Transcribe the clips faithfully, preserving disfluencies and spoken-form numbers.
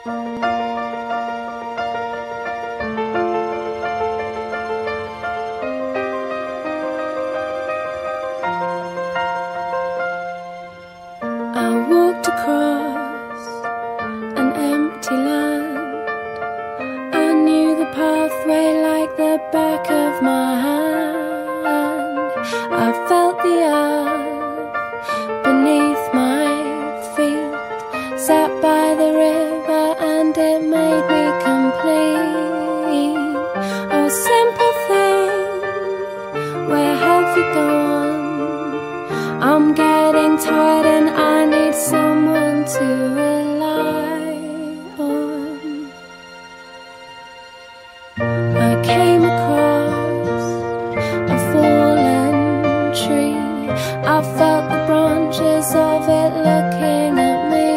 I walked across an empty land. I knew the pathway like the back of my hand. I felt the earth beneath my feet, sat by the river and it made me complete. Oh, simple thing, where have you gone? I'm getting tired and I need someone to rely on. I came across a fallen tree. I felt the branches of it looking at me.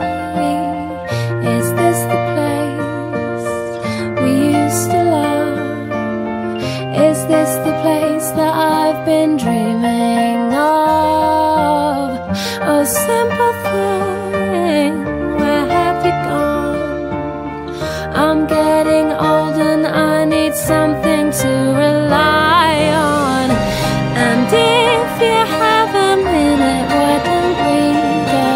Is this the place we used to love? Is this the place that I've been dreaming of? Oh, simple thing, where have you gone? I'm getting old and I need something to rely on. And if you have a minute, why don't we go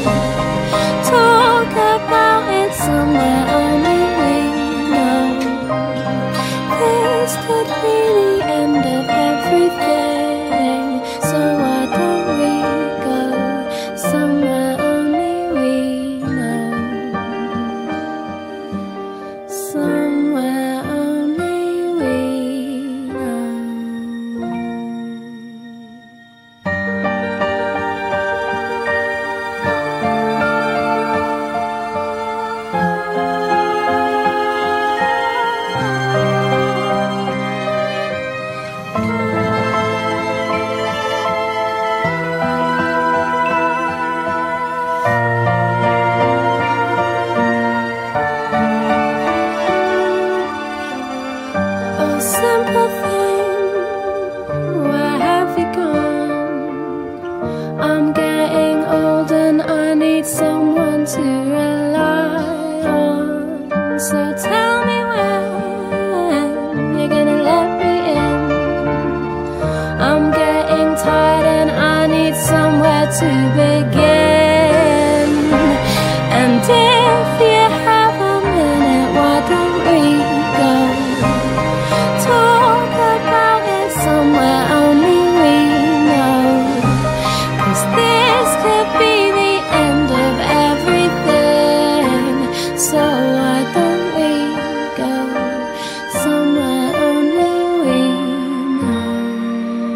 talk about it somewhere only we know? This could be the end of everything, so why don't we go somewhere only we know? Somewhere only we know. Oh, simple thing, where have you gone? I'm getting old and I need someone to rely on. So tell me when you're gonna let me in. I'm getting tired and I need somewhere to begin. And if you have a minute, why don't we go talk about it somewhere only we know? 'Cause this could be the end of everything, so why don't we go somewhere only we know?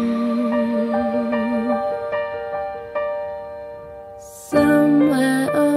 Somewhere only